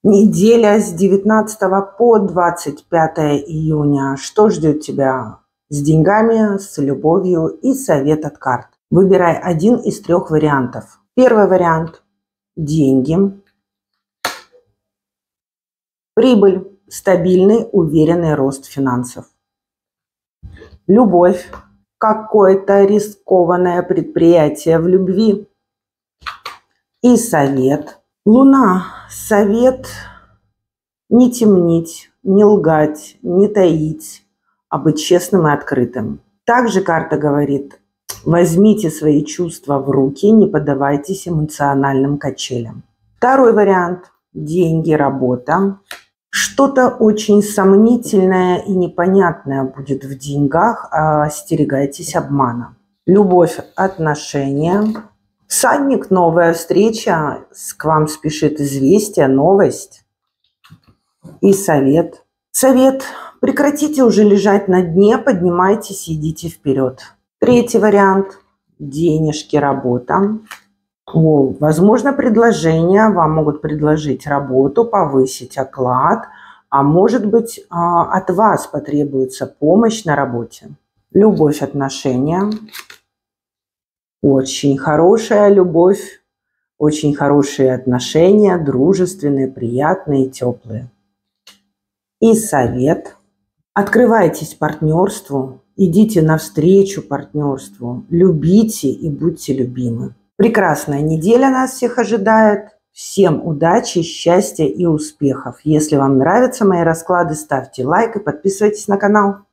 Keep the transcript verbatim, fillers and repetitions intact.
Неделя с девятнадцатого по двадцать пятое июня. Что ждет тебя с деньгами, с любовью и совет от карт? Выбирай один из трех вариантов. Первый вариант – деньги, прибыль, стабильный, уверенный рост финансов. Любовь, какое-то рискованное предприятие в любви. И совет. Луна, совет не темнить, не лгать, не таить, а быть честным и открытым. Также карта говорит, возьмите свои чувства в руки, не поддавайтесь эмоциональным качелям. Второй вариант – деньги, работа. Что-то очень сомнительное и непонятное будет в деньгах, остерегайтесь обмана. Любовь, отношения. Всадник, новая встреча, к вам спешит известие, новость. И совет. Совет. Прекратите уже лежать на дне, поднимайтесь, идите вперед. Третий вариант. Денежки, работа. О, возможно, предложение. Вам могут предложить работу, повысить оклад. А может быть, от вас потребуется помощь на работе. Любовь, отношения. Очень хорошая любовь, очень хорошие отношения, дружественные, приятные, теплые. И совет. Открывайтесь партнерству, идите навстречу партнерству, любите и будьте любимы. Прекрасная неделя нас всех ожидает. Всем удачи, счастья и успехов. Если вам нравятся мои расклады, ставьте лайк и подписывайтесь на канал.